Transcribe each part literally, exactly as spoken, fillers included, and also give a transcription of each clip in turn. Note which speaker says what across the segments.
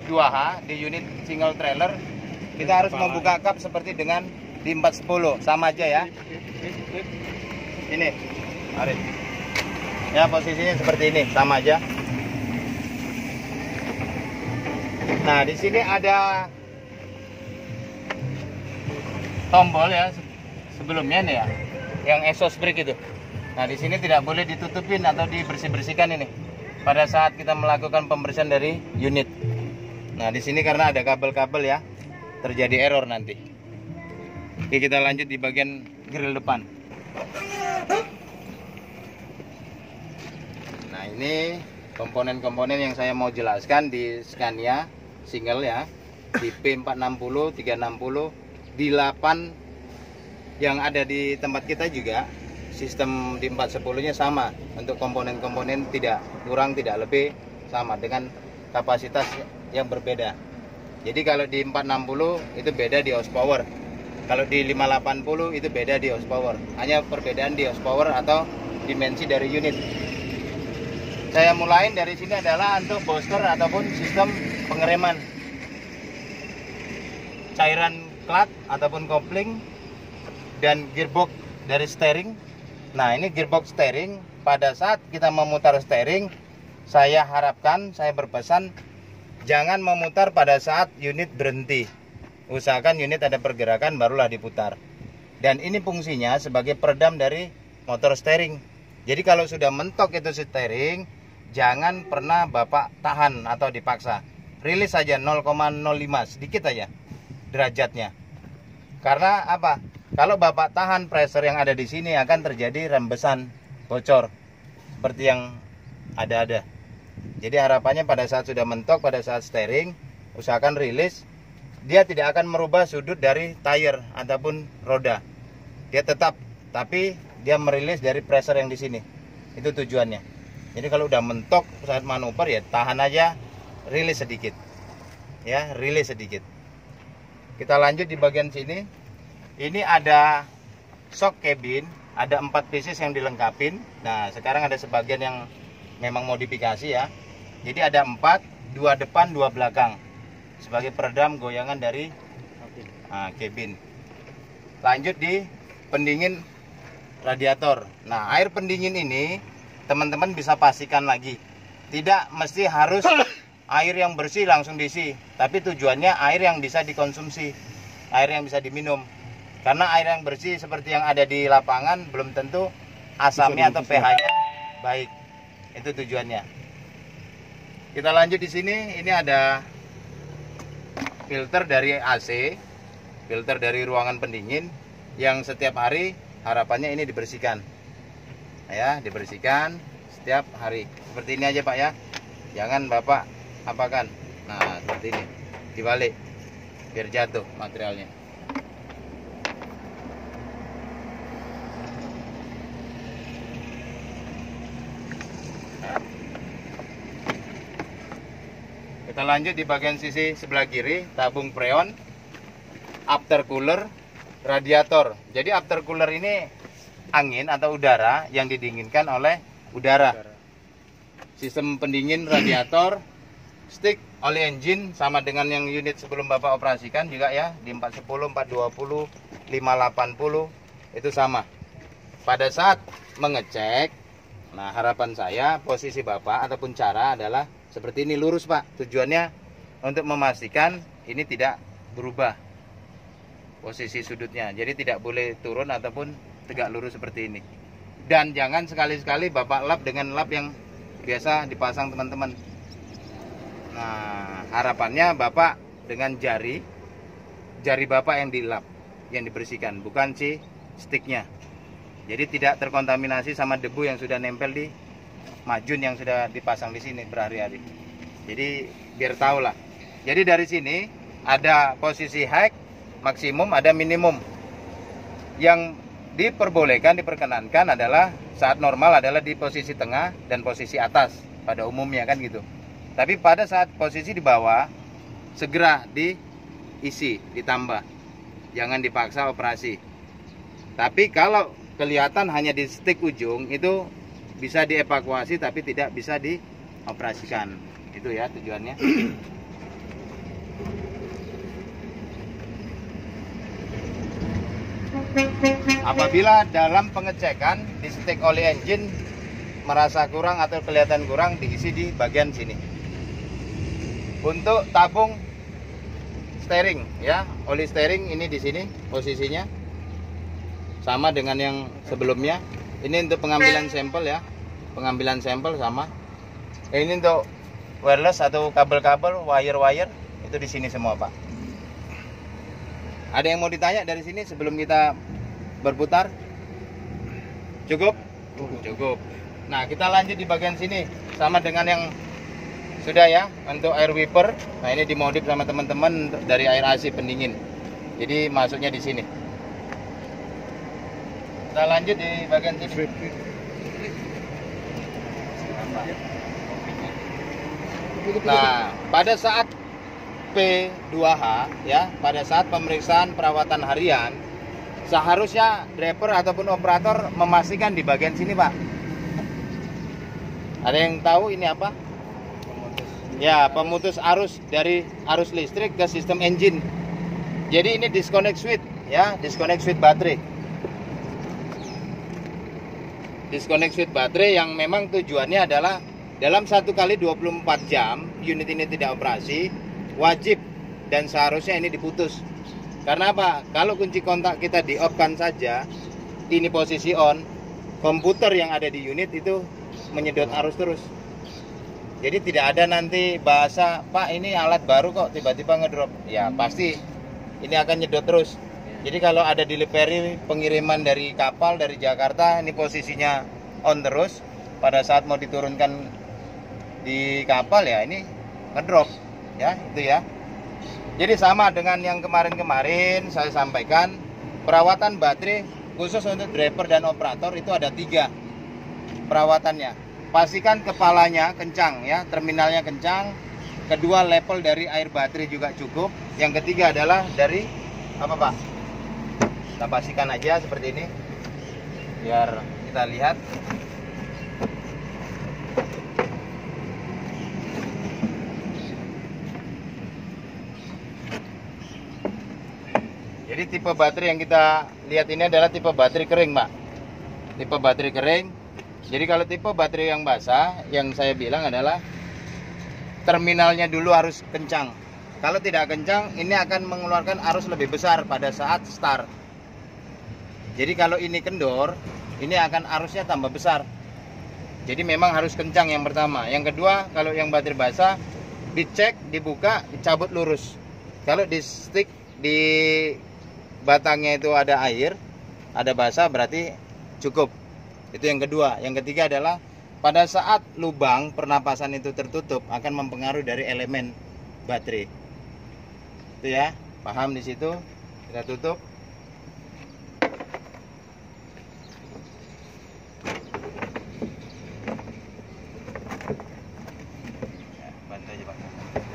Speaker 1: dua H di unit single trailer, kita harus membuka kap seperti dengan di empat sepuluh, sama aja ya. Ini, Arif. Ya, posisinya seperti ini, sama aja. Nah, di sini ada tombol ya sebelumnya nih ya, yang exhaust brake itu. Nah, di sini tidak boleh ditutupin atau dibersih-bersihkan ini pada saat kita melakukan pembersihan dari unit. Nah, di sini karena ada kabel-kabel ya, terjadi error nanti. Oke, kita lanjut di bagian grill depan. Nah, ini komponen-komponen yang saya mau jelaskan di Scania single ya, di P empat enam nol, tiga enam nol, di delapan yang ada di tempat kita juga. Sistem di empat sepuluh nya sama, untuk komponen-komponen tidak kurang tidak lebih, sama dengan kapasitas yang berbeda. Jadi kalau di empat enam nol itu beda di horsepower, kalau di lima delapan nol itu beda di horsepower, hanya perbedaan di horsepower atau dimensi dari unit. Saya mulai dari sini adalah untuk booster ataupun sistem pengereman, cairan clutch ataupun kopling, dan gearbox dari steering. Nah, ini gearbox steering. Pada saat kita memutar steering, saya harapkan, saya berpesan, jangan memutar pada saat unit berhenti. Usahakan unit ada pergerakan barulah diputar. Dan ini fungsinya sebagai peredam dari motor steering. Jadi kalau sudah mentok itu steering, jangan pernah Bapak tahan atau dipaksa. Rilis saja nol koma nol lima, sedikit aja derajatnya. Karena apa? Kalau Bapak tahan, pressure yang ada di sini akan terjadi rembesan, bocor seperti yang ada-ada. Jadi harapannya pada saat sudah mentok, pada saat steering, usahakan rilis. Dia tidak akan merubah sudut dari tire ataupun roda. Dia tetap, tapi dia merilis dari pressure yang di sini. Itu tujuannya. Jadi kalau udah mentok saat manuver ya tahan aja, rilis sedikit. Ya, rilis sedikit. Kita lanjut di bagian sini. Ini ada shock cabin, ada empat pieces yang dilengkapin. Nah, sekarang ada sebagian yang memang modifikasi ya. Jadi ada empat, dua depan, dua belakang, sebagai peredam goyangan dari nah, cabin. Lanjut di pendingin radiator. Nah, air pendingin ini teman-teman bisa pastikan lagi, tidak mesti harus air yang bersih langsung diisi, tapi tujuannya air yang bisa dikonsumsi, air yang bisa diminum. Karena air yang bersih seperti yang ada di lapangan belum tentu asamnya atau pH-nya baik. Itu tujuannya. Kita lanjut di sini. Ini ada filter dari A C, filter dari ruangan pendingin yang setiap hari harapannya ini dibersihkan. Ya, dibersihkan setiap hari. Seperti ini aja Pak ya. Jangan Bapak apakan. Nah, seperti ini. Dibalik biar jatuh materialnya. Kita lanjut di bagian sisi sebelah kiri, tabung freon, aftercooler, radiator. Jadi aftercooler ini angin atau udara yang didinginkan oleh udara. Sistem pendingin radiator, stick oli engine sama dengan yang unit sebelum Bapak operasikan juga ya, di empat sepuluh, empat dua puluh, lima delapan puluh itu sama. Pada saat mengecek, nah harapan saya posisi Bapak ataupun cara adalah seperti ini, lurus Pak. Tujuannya untuk memastikan ini tidak berubah posisi sudutnya. Jadi tidak boleh turun ataupun tegak lurus seperti ini. Dan jangan sekali-sekali Bapak lap dengan lap yang biasa dipasang teman-teman. Nah, harapannya Bapak dengan jari Jari Bapak yang dilap, yang dibersihkan, bukan si sticknya. Jadi tidak terkontaminasi sama debu yang sudah nempel di majun yang sudah dipasang di sini berhari-hari. Jadi biar tahu lah. Jadi dari sini ada posisi high, maksimum, ada minimum. Yang diperbolehkan, diperkenankan adalah saat normal adalah di posisi tengah dan posisi atas pada umumnya kan gitu. Tapi pada saat posisi di bawah segera diisi, ditambah. Jangan dipaksa operasi. Tapi kalau kelihatan hanya di stick ujung itu bisa dievakuasi tapi tidak bisa dioperasikan. Itu ya tujuannya. Apabila dalam pengecekan di stick oli engine merasa kurang atau kelihatan kurang, diisi di bagian sini. Untuk tabung steering ya, oli steering ini di sini posisinya sama dengan yang sebelumnya. Ini untuk pengambilan sampel ya, pengambilan sampel sama. Ini untuk wireless atau kabel-kabel, wire-wire itu di sini semua Pak. Ada yang mau ditanya dari sini sebelum kita berputar? Cukup? Cukup. Nah, kita lanjut di bagian sini sama dengan yang sudah ya, untuk air wiper. Nah, ini dimodif sama teman-teman dari air A C pendingin. Jadi masuknya di sini. Kita lanjut di bagian sini. Nah, pada saat P dua H ya, pada saat pemeriksaan perawatan harian, seharusnya driver ataupun operator memastikan di bagian sini Pak. Ada yang tahu ini apa? Pemutus. Ya, pemutus arus dari arus listrik ke sistem engine. Jadi ini disconnect switch ya, disconnect switch baterai. Disconnect switch baterai yang memang tujuannya adalah dalam satu kali dua puluh empat jam unit ini tidak operasi, wajib dan seharusnya ini diputus. Karena apa? Kalau kunci kontak kita di off-kan saja, ini posisi on, komputer yang ada di unit itu menyedot arus terus. Jadi tidak ada nanti bahasa, Pak ini alat baru kok tiba-tiba ngedrop. Ya pasti ini akan nyedot terus. Jadi kalau ada delivery pengiriman dari kapal dari Jakarta, ini posisinya on terus. Pada saat mau diturunkan di kapal ya ini ngedrop ya, itu ya. Jadi sama dengan yang kemarin-kemarin saya sampaikan, perawatan baterai khusus untuk driver dan operator itu ada tiga perawatannya. Pastikan kepalanya kencang ya, terminalnya kencang. Kedua, level dari air baterai juga cukup. Yang ketiga adalah dari apa Pak? Kita pastikan aja seperti ini biar kita lihat. Jadi tipe baterai yang kita lihat ini adalah tipe baterai kering Pak. Tipe baterai kering. Jadi kalau tipe baterai yang basah, yang saya bilang adalah terminalnya dulu harus kencang. Kalau tidak kencang, ini akan mengeluarkan arus lebih besar pada saat start. Jadi kalau ini kendor, ini akan arusnya tambah besar. Jadi memang harus kencang yang pertama. Yang kedua, kalau yang baterai basah, dicek, dibuka, dicabut lurus. Kalau di stick, di batangnya itu ada air, ada basah, berarti cukup. Itu yang kedua. Yang ketiga adalah pada saat lubang pernapasan itu tertutup akan mempengaruhi dari elemen baterai. Itu ya, paham di situ? Kita tutup. Ya, bantu aja Pak.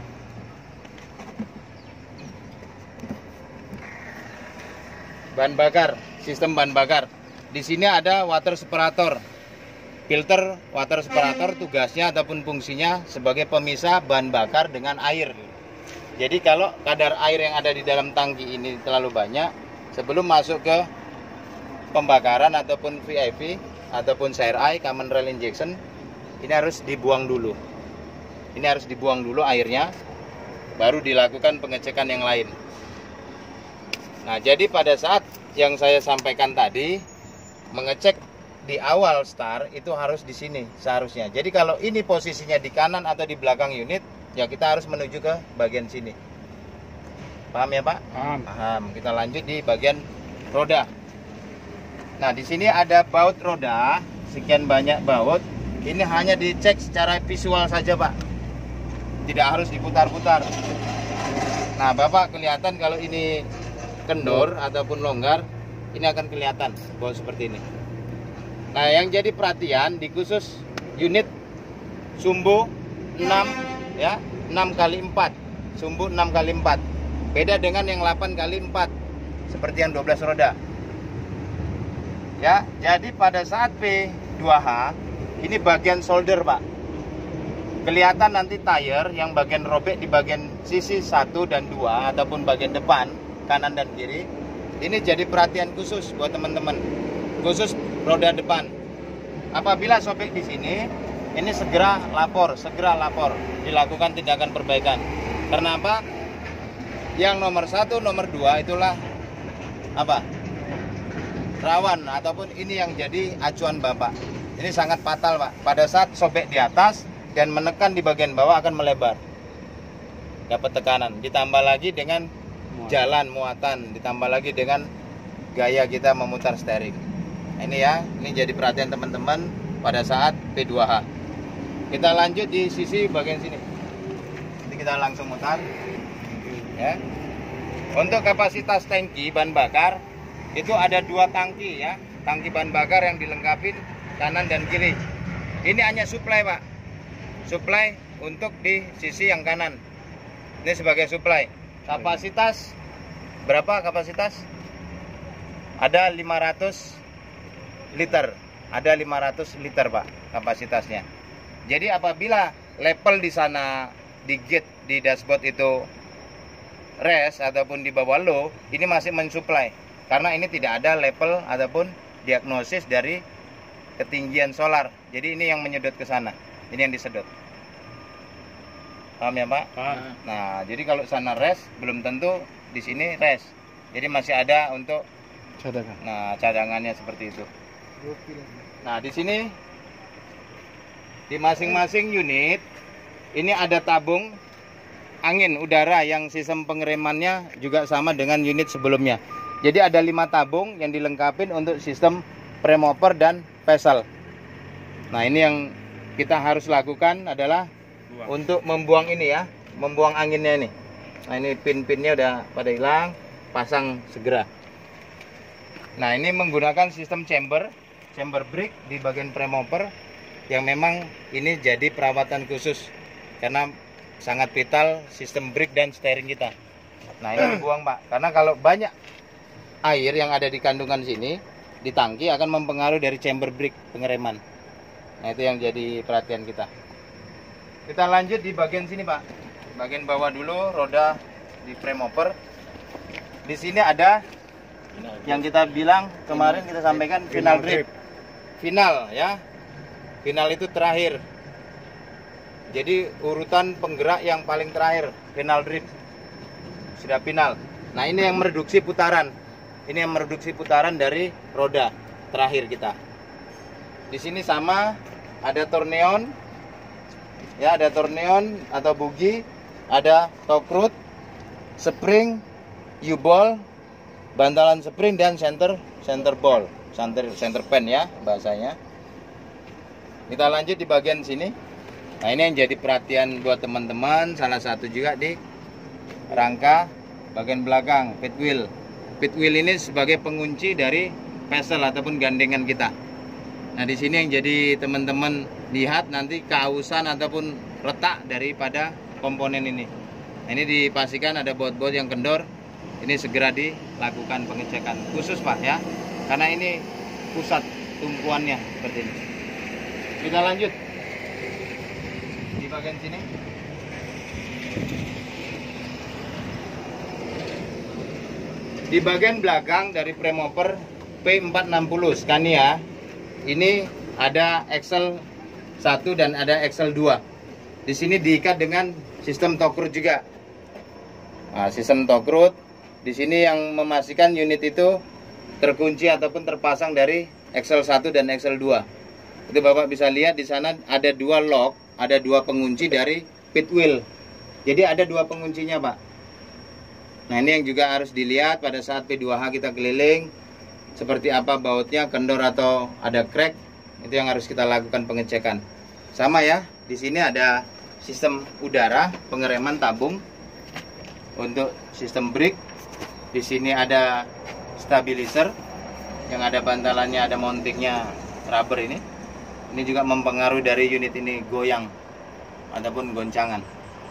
Speaker 1: Bahan bakar, sistem bahan bakar. Di sini ada water separator. Filter water separator tugasnya ataupun fungsinya sebagai pemisah bahan bakar dengan air. Jadi kalau kadar air yang ada di dalam tangki ini terlalu banyak, sebelum masuk ke pembakaran ataupun V I P ataupun C R I, common rail injection, ini harus dibuang dulu. Ini harus dibuang dulu airnya, baru dilakukan pengecekan yang lain. Nah, jadi pada saat yang saya sampaikan tadi, mengecek di awal start itu harus di sini seharusnya. Jadi kalau ini posisinya di kanan atau di belakang unit, ya kita harus menuju ke bagian sini. Paham ya Pak? Paham. Paham. Kita lanjut di bagian roda. Nah, di sini ada baut roda, sekian banyak baut. Ini hanya dicek secara visual saja Pak, tidak harus diputar-putar. Nah, Bapak kelihatan kalau ini kendor ataupun longgar, ini akan kelihatan baut seperti ini. Nah, yang jadi perhatian di khusus unit sumbu enam ya, enam kali empat. Sumbu enam kali empat. Beda dengan yang delapan kali empat seperti yang dua belas roda. Ya, jadi pada saat P dua H ini bagian solder, Pak. Kelihatan nanti tire yang bagian robek di bagian sisi satu dan dua ataupun bagian depan, kanan dan kiri. ini jadi perhatian khusus buat teman-teman, khusus roda depan. Apabila sobek di sini, ini segera lapor, segera lapor, dilakukan tindakan perbaikan. Karena apa? Yang nomor satu, nomor dua itulah apa? Rawan ataupun ini yang jadi acuan Bapak. Ini sangat fatal, Pak. Pada saat sobek di atas dan menekan di bagian bawah akan melebar. Dapat tekanan. Ditambah lagi dengan jalan muatan, ditambah lagi dengan gaya kita memutar steering. Nah, ini ya, ini jadi perhatian teman-teman pada saat P dua H. Kita lanjut di sisi bagian sini. Nanti kita langsung mutar. Ya. Untuk kapasitas tangki bahan bakar itu ada dua tangki ya, tangki bahan bakar yang dilengkapi kanan dan kiri. Ini hanya suplai, Pak. Suplai untuk di sisi yang kanan. Ini sebagai suplai. Kapasitas berapa kapasitas? Ada lima ratus liter. Ada lima ratus liter, Pak, kapasitasnya. Jadi apabila level di sana di gate di dashboard itu rest ataupun di bawah low, ini masih mensuplai. Karena ini tidak ada level ataupun diagnosis dari ketinggian solar. Jadi ini yang menyedot ke sana. Ini yang disedot. Paham ya, Pak? Paham. Nah, jadi kalau sana rest belum tentu di sini rest. Jadi masih ada untuk cadangan. Nah, cadangannya seperti itu. Nah, di sini di masing-masing unit ini ada tabung angin udara yang sistem pengeremannya juga sama dengan unit sebelumnya. Jadi ada lima tabung yang dilengkapi untuk sistem premover dan pesel. Nah, ini yang kita harus lakukan adalah buang. Untuk membuang ini ya, membuang anginnya ini. Nah, ini pin-pinnya udah pada hilang, pasang segera. Nah, ini menggunakan sistem chamber, chamber brake di bagian premover yang memang ini jadi perawatan khusus karena sangat vital sistem brake dan steering kita. Nah, ini dibuang, Pak, karena kalau banyak air yang ada di kandungan sini di tangki akan mempengaruhi dari chamber brake pengereman. Nah, itu yang jadi perhatian kita. Kita lanjut di bagian sini, Pak. Bagian bawah dulu, roda di premover. Di sini ada yang kita bilang kemarin kita sampaikan final grip. Final ya. Final itu terakhir. Jadi urutan penggerak yang paling terakhir, final grip. Sudah final. Nah, ini yang mereduksi putaran. Ini yang mereduksi putaran dari roda terakhir kita. Di sini sama ada torneon. Ya, ada torneon atau bugi, ada torque rod, spring, U-ball, bantalan spring dan center center ball, center center pen ya bahasanya. Kita lanjut di bagian sini. Nah, ini yang jadi perhatian buat teman-teman, salah satu juga di rangka bagian belakang pit wheel. Pit wheel ini sebagai pengunci dari pesel ataupun gandengan kita. Nah, di sini yang jadi teman-teman lihat nanti keausan ataupun retak daripada komponen ini. Nah, ini dipastikan ada baut-baut yang kendor. Ini segera dilakukan pengecekan khusus, Pak ya. Karena ini pusat tumpuannya seperti ini. Kita lanjut di bagian sini. Di bagian belakang dari premover P empat enam nol Scania ini ada axle satu dan ada axle dua. Di sini diikat dengan sistem torque rod juga. Nah, sistem torque rod di sini yang memastikan unit itu terkunci ataupun terpasang dari axle satu dan axle dua. Itu Bapak bisa lihat di sana ada dua lock, ada dua pengunci dari pit wheel. Jadi ada dua penguncinya, Pak. Nah, ini yang juga harus dilihat pada saat P dua H kita keliling. Seperti apa bautnya, kendor atau ada crack. Itu yang harus kita lakukan pengecekan. Sama ya, di sini ada sistem udara, pengereman tabung. Untuk sistem brake. Di sini ada stabilizer. Yang ada bantalannya, ada mountingnya rubber ini. Ini juga mempengaruhi dari unit ini goyang ataupun goncangan.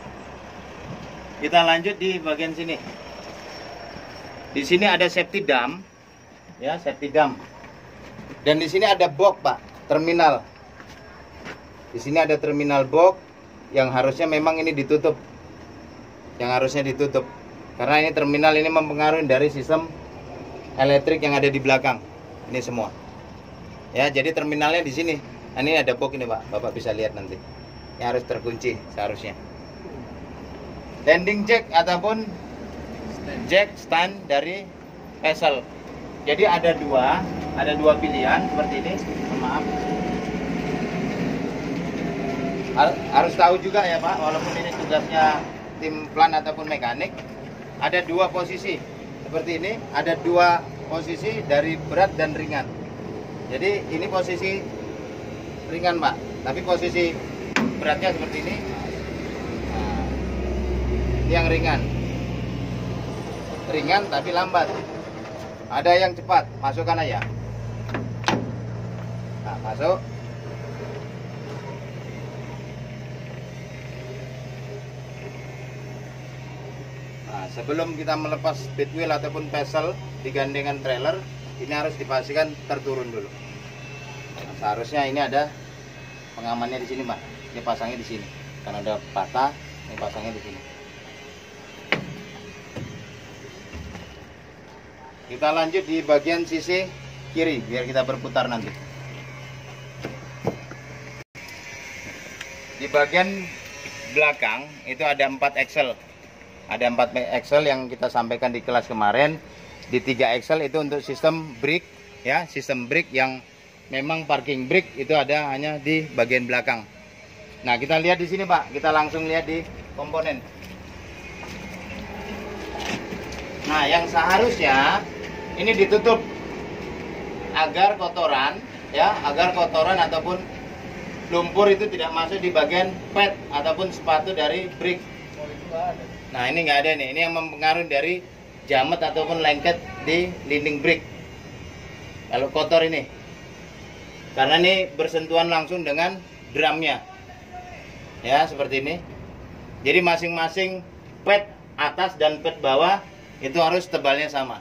Speaker 1: Kita lanjut di bagian sini. Di sini ada safety dam, ya safety dam. Dan di sini ada box, Pak, terminal. Di sini ada terminal box yang harusnya memang ini ditutup, yang harusnya ditutup. Karena ini terminal ini mempengaruhi dari sistem elektrik yang ada di belakang. Ini semua. Ya, jadi terminalnya di sini. Nah, ini ada box ini, Pak. Bapak bisa lihat nanti. Ini harus terkunci seharusnya. Landing jack ataupun jack stand dari Pesel. Jadi ada dua, ada dua pilihan seperti ini. Maaf. Harus tahu juga ya, Pak, walaupun ini tugasnya tim plan ataupun mekanik, ada dua posisi seperti ini, ada dua posisi dari berat dan ringan. Jadi ini posisi ringan, Pak, tapi posisi beratnya seperti ini. Nah, ini yang ringan, ringan tapi lambat. Ada yang cepat, masukkan aja. Nah, masuk. Nah, sebelum kita melepas speed wheel ataupun pesel digandengkan trailer, ini harus dipastikan terturun dulu. Nah, seharusnya ini ada pengamannya di sini, Pak. Ini pasangnya di sini. Karena ada patah, ini pasangnya di sini. Kita lanjut di bagian sisi kiri biar kita berputar nanti. Di bagian belakang itu ada empat axle. Ada empat axle yang kita sampaikan di kelas kemarin. Di tiga axle itu untuk sistem brake, ya, sistem brake yang memang parking brake itu ada hanya di bagian belakang. Nah, kita lihat di sini, Pak. Kita langsung lihat di komponen. Nah, yang seharusnya ini ditutup agar kotoran, ya, agar kotoran ataupun lumpur itu tidak masuk di bagian pad ataupun sepatu dari brake. Nah, ini nggak ada nih. Ini yang mempengaruhi dari jamet ataupun lengket di linding brake. Kalau kotor ini, karena ini bersentuhan langsung dengan drumnya, ya, seperti ini. Jadi masing-masing pad atas dan pad bawah itu harus tebalnya sama.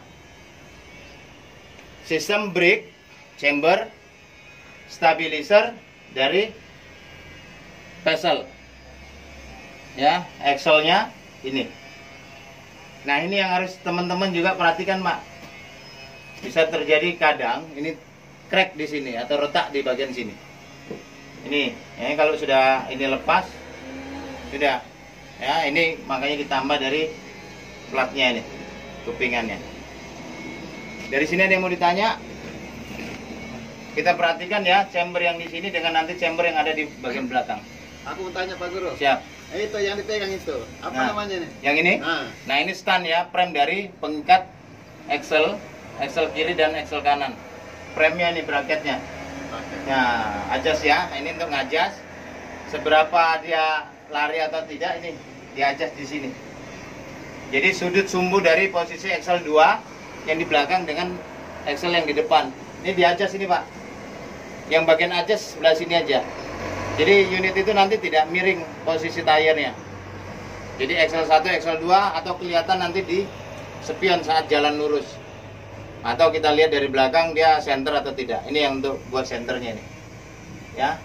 Speaker 1: Sistem brake chamber stabilizer dari Pesel, ya, axle-nya ini. Nah, ini yang harus teman-teman juga perhatikan, Pak. Bisa terjadi kadang ini crack di sini atau retak di bagian sini. Ini, ya, kalau sudah ini lepas, sudah, ya, ini makanya ditambah dari platnya ini, kupingannya. Dari sini ada yang mau ditanya? Kita perhatikan ya chamber yang di sini dengan nanti chamber yang ada di bagian belakang.
Speaker 2: Aku mau tanya, Pak Guru.
Speaker 1: Siap.
Speaker 2: Eh, itu yang dipegang itu, apa
Speaker 1: Nah,
Speaker 2: namanya nih?
Speaker 1: Yang ini?
Speaker 2: Nah.
Speaker 1: Nah, ini stand ya, frame dari pengikat axle, axle kiri dan axle kanan. Frame-nya ini bracketnya.
Speaker 2: Oke.
Speaker 1: Nah, adjust ya. Ini untuk ngadjust seberapa dia lari atau tidak, ini diadjust di sini. Jadi sudut sumbu dari posisi axle dua yang di belakang dengan axle yang di depan. Ini diadjust ini, Pak. Yang bagian adjust sebelah sini aja. Jadi unit itu nanti tidak miring posisi tayarnya. Jadi axle satu, axle dua atau kelihatan nanti di spion saat jalan lurus. Atau kita lihat dari belakang dia center atau tidak. Ini yang untuk buat centernya ini. Ya.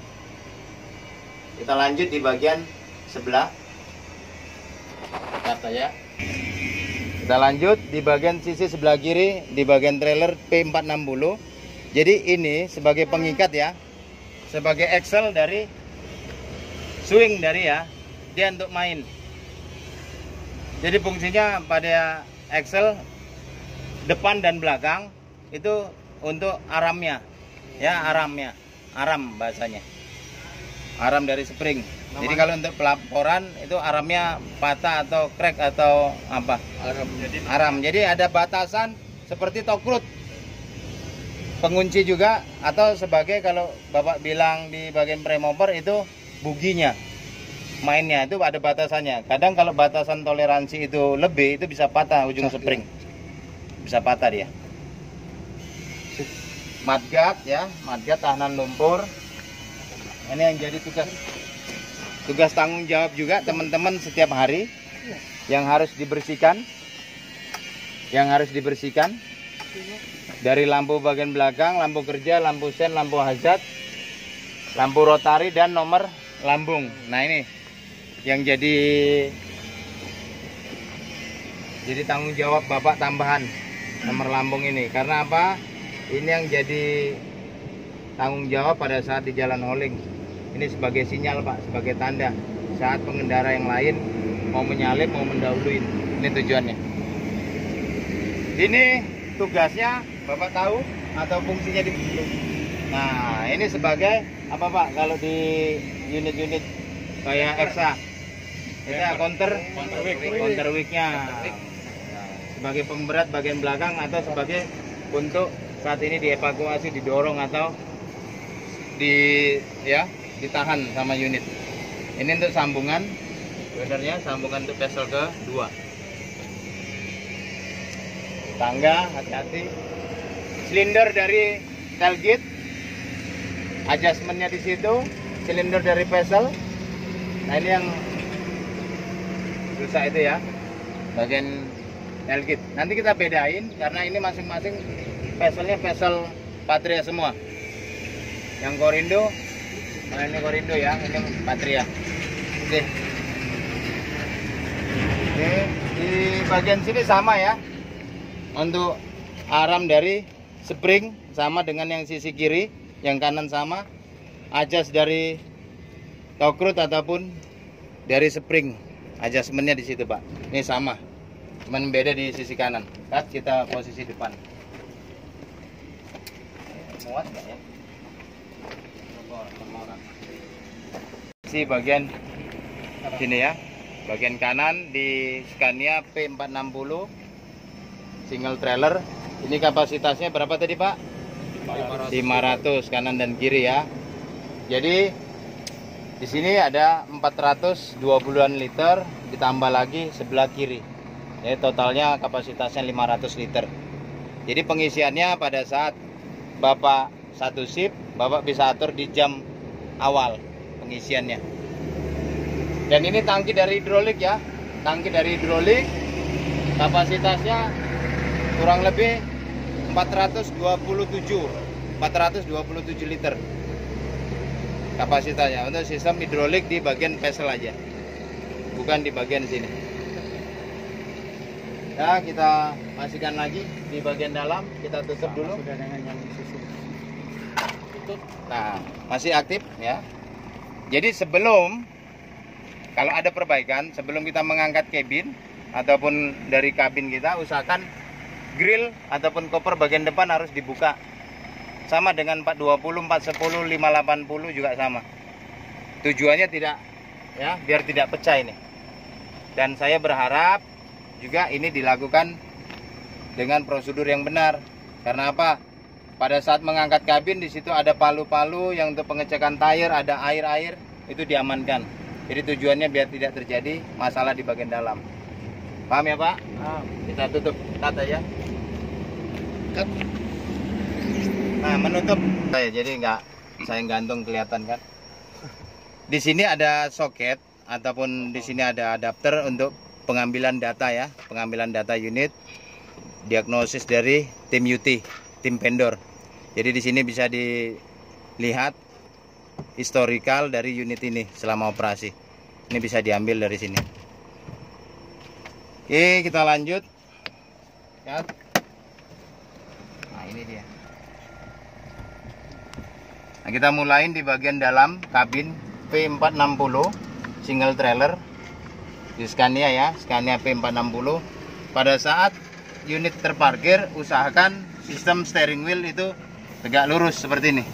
Speaker 1: Kita lanjut di bagian sebelah. Kata ya. Kita lanjut di bagian sisi sebelah kiri di bagian trailer P empat enam nol. Jadi ini sebagai pengikat ya. Sebagai axle dari swing dari ya, dia untuk main. Jadi fungsinya pada axle depan dan belakang itu untuk aramnya, ya, aramnya, aram bahasanya, aram dari spring. Namanya. Jadi kalau untuk pelaporan itu aramnya patah atau crack atau apa? Aram. Jadi, aram. Jadi ada batasan seperti tokrut. Pengunci juga atau sebagai kalau Bapak bilang di bagian premover itu buginya, mainnya itu ada batasannya. Kadang kalau batasan toleransi itu lebih, itu bisa patah ujung spring, bisa patah dia. Mudguard ya, mudguard tahanan lumpur. Ini yang jadi tugas tugas tanggung jawab juga teman-teman setiap hari yang harus dibersihkan, yang harus dibersihkan. Dari lampu bagian belakang, lampu kerja, lampu sen, lampu hazard, lampu rotari dan nomor lambung. Nah, ini yang jadi jadi tanggung jawab Bapak tambahan. nomor lambung ini. Karena apa? Ini yang jadi tanggung jawab pada saat di jalan hauling. Ini sebagai sinyal Pak, sebagai tanda saat pengendara yang lain mau menyalip, mau mendahului. Ini tujuannya. Ini tugasnya Bapak tahu atau fungsinya di. Nah, ini sebagai apa Pak? Kalau di unit-unit kayak Exa, ini counter counter week, counter weeknya. Sebagai pemberat bagian belakang atau sebagai untuk saat ini dievakuasi, didorong atau di ya ditahan sama unit. Ini untuk sambungan, sebenarnya sambungan untuk vessel kedua. Tangga, hati-hati. Silinder dari tailgate, adjustmentnya di situ. Silinder dari vessel. Nah ini yang rusak itu ya, bagian tailgate. Nanti kita bedain karena ini masing-masing vesselnya vessel Patria semua. Yang Korindo, nah ini Korindo ya, ini Patria. Oke. Oke, di bagian sini sama ya. Untuk arm dari spring sama dengan yang sisi kiri, yang kanan sama. Adjust dari tokrut ataupun dari spring, adjustmentnya di situ Pak. Ini sama, cuman beda di sisi kanan. Cut, kita posisi depan. Muat nggak ya? Si bagian sini ya, bagian kanan di Scania P empat enam nol single trailer. Ini kapasitasnya berapa tadi Pak? lima ratus kanan dan kiri ya. Jadi di sini ada empat ratus dua puluhan liter ditambah lagi sebelah kiri. Jadi totalnya kapasitasnya lima ratus liter. Jadi pengisiannya pada saat Bapak satu shift, Bapak bisa atur di jam awal pengisiannya. Dan ini tangki dari hidrolik ya. Tangki dari hidrolik kapasitasnya kurang lebih empat ratus dua puluh tujuh liter kapasitasnya untuk sistem hidrolik di bagian vessel aja, bukan di bagian sini. Ya, kita pastikan lagi di bagian dalam, kita tutup dulu. Sudah dengan yang susu. Tutup. Nah, masih aktif ya. Jadi sebelum kalau ada perbaikan, sebelum kita mengangkat kabin ataupun dari kabin kita, usahakan grill ataupun koper bagian depan harus dibuka. Sama dengan empat dua puluh, empat sepuluh, lima delapan puluh juga sama. Tujuannya tidak ya, biar tidak pecah ini. Dan saya berharap juga ini dilakukan dengan prosedur yang benar. Karena apa? Pada saat mengangkat kabin di situ ada palu-palu yang untuk pengecekan tayar, ada air-air, itu diamankan. Jadi tujuannya biar tidak terjadi masalah di bagian dalam. Paham ya Pak? Paham. Kita tutup kata ya. Cut. Nah, menutup saya jadi nggak saya gantung kelihatan kan. Di sini ada soket ataupun di sini ada adapter untuk pengambilan data ya, pengambilan data unit, diagnosis dari tim U T, tim vendor. Jadi di sini bisa dilihat historical dari unit ini selama operasi. Ini bisa diambil dari sini. Oke, kita lanjut. Ya. Nah, ini dia. Nah, kita mulai di bagian dalam kabin P empat enam nol single trailer di Scania ya, Scania P empat enam nol. Pada saat unit terparkir, usahakan sistem steering wheel itu tegak lurus seperti ini.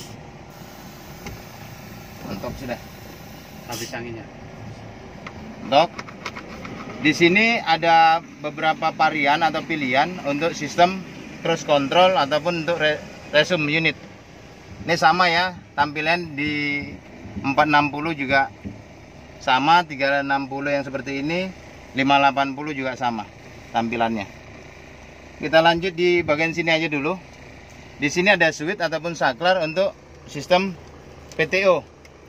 Speaker 1: Untuk sudah habis anginnya. Untuk di sini ada beberapa varian atau pilihan untuk sistem cruise control ataupun untuk re resume unit. Ini sama ya, tampilan di empat enam nol juga sama, tiga enam nol yang seperti ini, lima delapan nol juga sama tampilannya. Kita lanjut di bagian sini aja dulu. Di sini ada switch ataupun saklar untuk sistem P T O.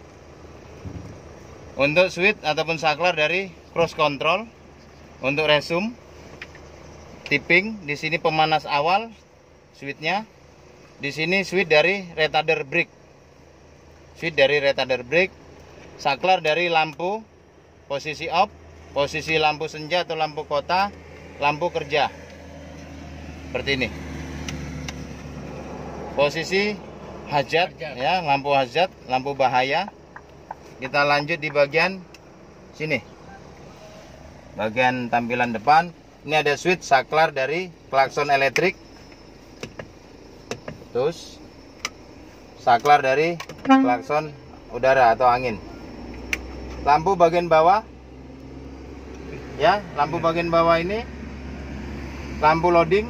Speaker 1: Untuk switch ataupun saklar dari cruise control, untuk resume, tipping, di sini pemanas awal switchnya. Di sini switch dari retarder brake. Switch dari retarder brake, saklar dari lampu posisi off, posisi lampu senja atau lampu kota, lampu kerja. seperti ini. Posisi hajat, ya, lampu hajat, lampu bahaya. Kita lanjut di bagian sini. Bagian tampilan depan. Ini ada switch saklar dari klakson elektrik. Terus saklar dari klakson udara atau angin. Lampu bagian bawah. Ya, lampu bagian bawah ini lampu loading,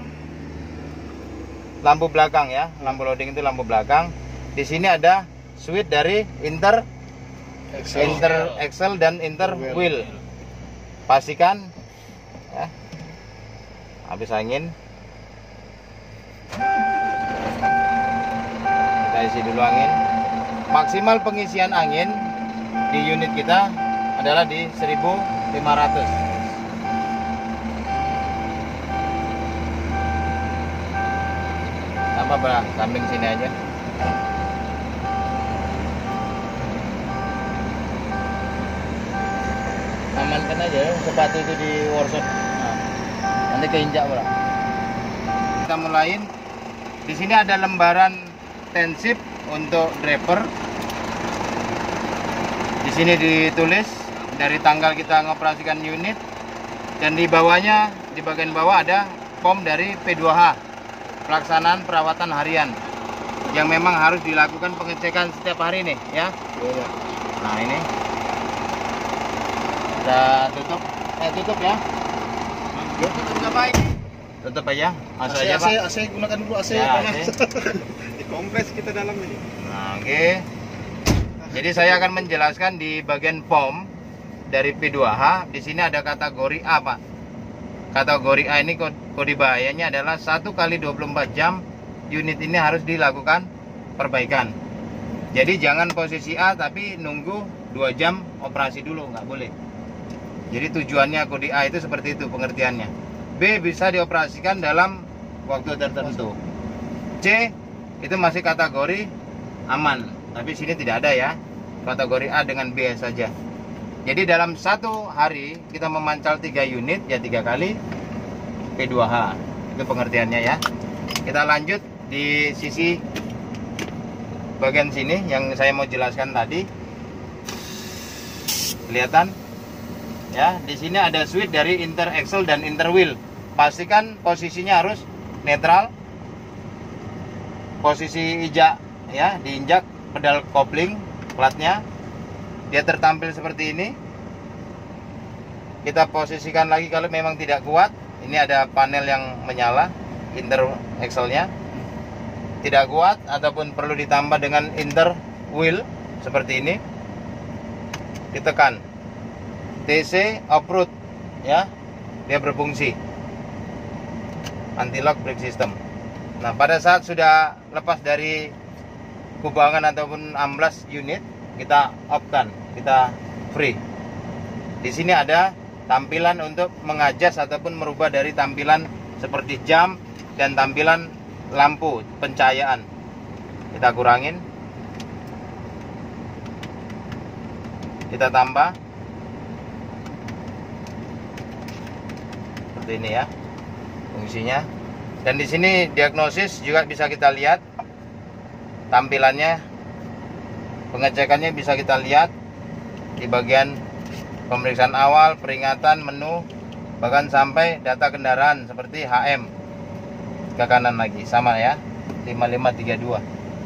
Speaker 1: lampu belakang ya, lampu loading itu lampu belakang. Di sini ada switch dari inter, Excel. inter Excel dan inter wheel. Pastikan, ya, habis angin. Kita isi dulu angin. Maksimal pengisian angin di unit kita adalah di seribu lima ratus. Apa samping sini aja. Amankan aja sepatu itu di workshop. Nah, nanti keinjak pula. Kita mulain. Di sini ada lembaran tensip untuk driver. Di sini ditulis dari tanggal kita mengoperasikan unit, dan di bawahnya, di bagian bawah ada pom dari P dua H. Pelaksanaan perawatan harian yang memang harus dilakukan pengecekan setiap hari nih ya. Nah ini kita tutup, eh tutup ya. Tutup nggak baik. Tutup aja, masuk aja Pak.
Speaker 2: A C, A C gunakan dulu A C
Speaker 1: ya,
Speaker 2: panas.
Speaker 3: Dikompres kita dalam ini.
Speaker 1: Nah, oke. Okay. Jadi saya akan menjelaskan di bagian pom dari P dua H. Di sini ada kategori A Pak. Kategori A ini kode bahayanya adalah satu kali dua puluh empat jam unit ini harus dilakukan perbaikan. Jadi jangan posisi A tapi nunggu dua jam operasi dulu, nggak boleh. Jadi tujuannya kode A itu seperti itu pengertiannya. B bisa dioperasikan dalam waktu tertentu. C itu masih kategori aman, tapi sini tidak ada ya. Kategori A dengan B saja. Jadi dalam satu hari kita memancal tiga unit, ya tiga kali P dua H. Itu pengertiannya ya. Kita lanjut di sisi bagian sini yang saya mau jelaskan tadi. Kelihatan? Ya, di sini ada switch dari inter Excel dan inter wheel. Pastikan posisinya harus netral. Posisi injak ya, diinjak pedal kopling platnya. Dia tertampil seperti ini. Kita posisikan lagi kalau memang tidak kuat. Ini ada panel yang menyala, inter Excel-nya. Tidak kuat ataupun perlu ditambah dengan inter wheel seperti ini. Ditekan. T C off-road ya. Dia berfungsi. Anti-lock brake system. Nah, pada saat sudah lepas dari kubangan ataupun amblas unit, kita off-kan, kita free. Di sini ada tampilan untuk mengadjust ataupun merubah dari tampilan seperti jam dan tampilan lampu pencahayaan. Kita kurangin, kita tambah seperti ini ya fungsinya. Dan di sini diagnosis juga bisa kita lihat tampilannya. Pengecekannya bisa kita lihat di bagian pemeriksaan awal, peringatan, menu, bahkan sampai data kendaraan seperti H M. Ke kanan lagi, sama ya, lima lima tiga dua.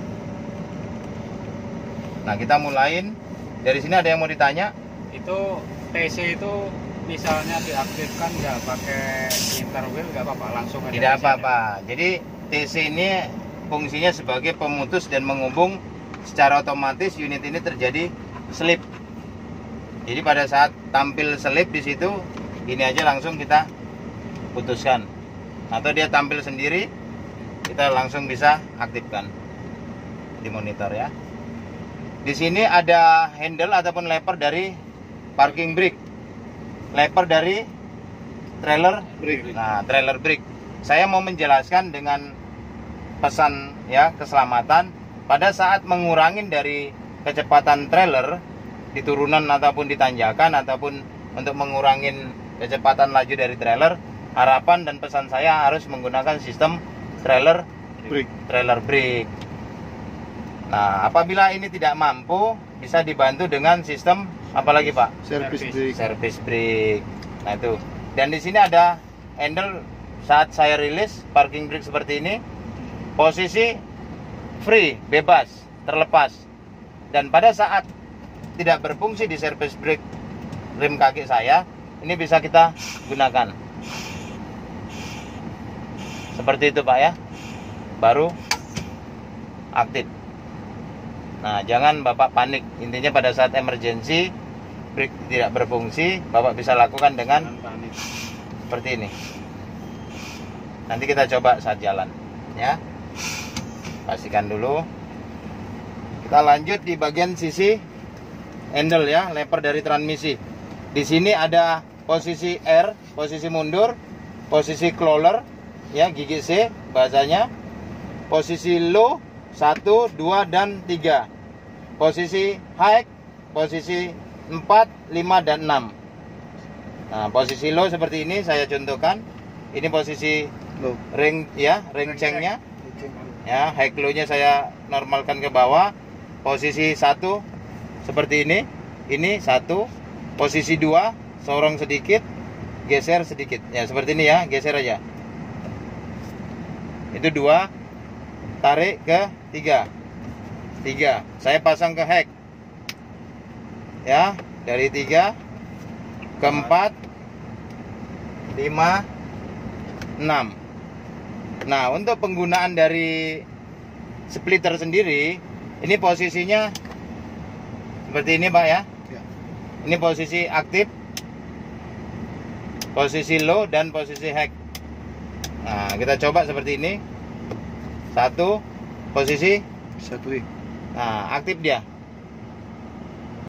Speaker 1: Nah, kita mulain. Dari sini ada yang mau ditanya?
Speaker 3: Itu T C itu misalnya diaktifkan nggak pakai interwheel nggak apa-apa, langsung aja.
Speaker 1: Tidak apa-apa. Jadi T C ini fungsinya sebagai pemutus dan menghubung. Secara otomatis unit ini terjadi slip. Jadi pada saat tampil slip di situ, ini aja langsung kita putuskan. Atau dia tampil sendiri, kita langsung bisa aktifkan di monitor ya. Di sini ada handle ataupun lever dari parking brake, lever dari trailer brake. Nah, trailer brake. Saya mau menjelaskan dengan pesan ya keselamatan. Pada saat mengurangi dari kecepatan trailer di turunan ataupun di tanjakan ataupun untuk mengurangi kecepatan laju dari trailer, harapan dan pesan saya harus menggunakan sistem trailer
Speaker 2: Break.
Speaker 1: trailer brake. Nah, apabila ini tidak mampu, bisa dibantu dengan sistem apa lagi, Pak?
Speaker 2: Service
Speaker 3: Service.
Speaker 2: break.
Speaker 1: Service brake. Nah, itu. Dan di sini ada handle saat saya rilis parking brake seperti ini. Posisi free, bebas, terlepas. Dan pada saat tidak berfungsi di service brake rem kaki saya, ini bisa kita gunakan. Seperti itu, Pak ya. Baru aktif. Nah, jangan Bapak panik. Intinya pada saat emergency brake tidak berfungsi, Bapak bisa lakukan dengan
Speaker 3: Jangan panik.
Speaker 1: seperti ini. Nanti kita coba saat jalan, ya. Pastikan dulu. Kita lanjut di bagian sisi handle ya, lever dari transmisi. Di sini ada posisi R, posisi mundur, posisi crawler, ya, gigi C bahasanya. Posisi low satu, dua, dan tiga. Posisi high, posisi empat, lima, dan enam. Nah, posisi low seperti ini saya contohkan. Ini posisi
Speaker 2: Low.
Speaker 1: ring ya, ring cengnya. Ya, high low-nya saya normalkan ke bawah. Posisi satu seperti ini. Ini satu. Posisi dua, sorong sedikit, geser sedikit. Ya, seperti ini ya, geser aja. Itu dua. Tarik ke tiga. Tiga. Saya pasang ke hack. Ya, dari tiga ke empat, lima, enam. Nah, untuk penggunaan dari splitter sendiri, ini posisinya seperti ini, Pak ya.
Speaker 2: Ya.
Speaker 1: Ini posisi aktif, posisi low, dan posisi high. Nah, kita coba seperti ini. Satu, posisi,
Speaker 2: Satu.
Speaker 1: nah, aktif dia.